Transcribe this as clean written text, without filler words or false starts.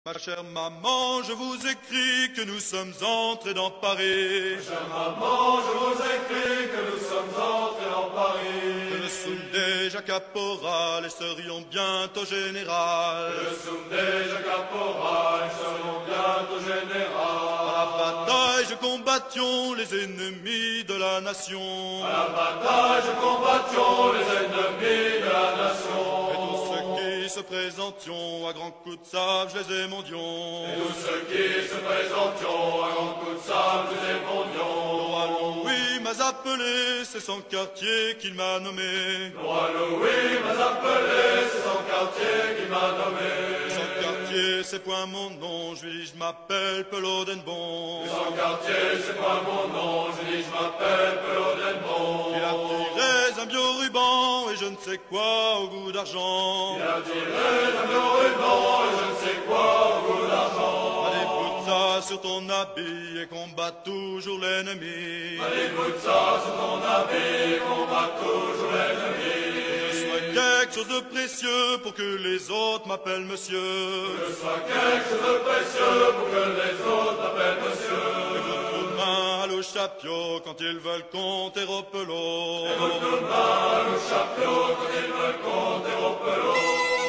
Ma chère maman, je vous écris que nous sommes entrés dans Paris. Ma chère maman, je vous écris que nous sommes entrés dans Paris. Que nous sommes déjà caporal et serions bientôt général. Que nous sommes déjà caporal et serions bientôt général. À la bataille, combattions les ennemis de la nation. À la bataille, combattions les ennemis de la nation. Se présentions à grands coups de sable, je les émondions. Et tous ceux qui se présentions à grands coups de sable, je les émondions. Le roi Louis m'a appelé, c'est son quartier qu'il m'a nommé. Le roi Louis m'a appelé, c'est son quartier qu'il m'a nommé. Son quartier, c'est point mon nom, je lui dis je m'appelle Pelodenbon. Son quartier, c'est point mon nom, je dis je m'appelle Pelodenbon. Il a tiré un vieux ruban et je ne sais quoi au goût d'argent. Il a tiré un vieux ruban et je ne sais quoi au goût d'argent. Allez, boute ça sur ton habit et combat toujours l'ennemi. Allez, boute ça sur ton habit et combat toujours l'ennemi. Que ce soit quelque chose de précieux pour que les autres m'appellent monsieur. Que ce soit quelque chose de précieux pour que les autres m'appellent monsieur. Et votre main à l'eau chapio quand ils veulent compter au pelot. Et votre main à l'eau chapio quand ils veulent compter au pelot.